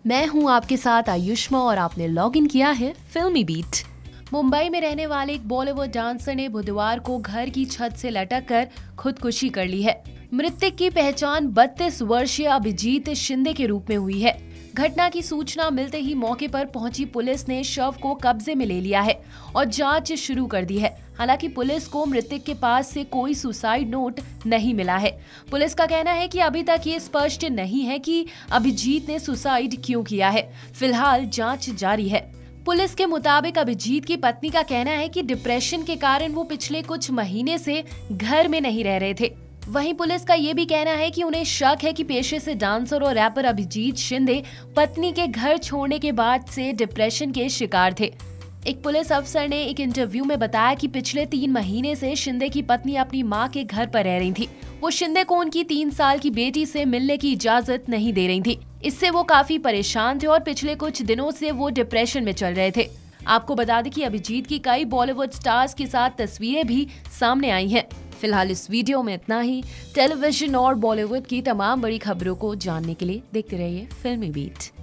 मैं हूं आपके साथ आयुष्मा और आपने लॉग इन किया है फिल्मी बीट। मुंबई में रहने वाले एक बॉलीवुड डांसर ने बुधवार को घर की छत से लटक कर खुदकुशी कर ली है। मृतक की पहचान 32 वर्षीय अभिजीत शिंदे के रूप में हुई है। घटना की सूचना मिलते ही मौके पर पहुंची पुलिस ने शव को कब्जे में ले लिया है और जांच शुरू कर दी है। हालांकि पुलिस को मृतक के पास से कोई सुसाइड नोट नहीं मिला है। पुलिस का कहना है कि अभी तक ये स्पष्ट नहीं है कि अभिजीत ने सुसाइड क्यों किया है। फिलहाल जांच जारी है। पुलिस के मुताबिक अभिजीत की पत्नी का कहना है कि डिप्रेशन के कारण वो पिछले कुछ महीने से घर में नहीं रह रहे थे। वहीं पुलिस का ये भी कहना है कि उन्हें शक है कि पेशे से डांसर और रैपर अभिजीत शिंदे पत्नी के घर छोड़ने के बाद से डिप्रेशन के शिकार थे। एक पुलिस अफसर ने एक इंटरव्यू में बताया कि पिछले 3 महीने से शिंदे की पत्नी अपनी मां के घर पर रह रही थी। वो शिंदे को उनकी 3 साल की बेटी से मिलने की इजाजत नहीं दे रही थी। इससे वो काफी परेशान थे और पिछले कुछ दिनों से वो डिप्रेशन में चल रहे थे। आपको बता दें कि अभिजीत की कई बॉलीवुड स्टार्स के साथ तस्वीरें भी सामने आई हैं। फिलहाल इस वीडियो में इतना ही। टेलीविजन और बॉलीवुड की तमाम बड़ी खबरों को जानने के लिए देखते रहिए फिल्मी बीट।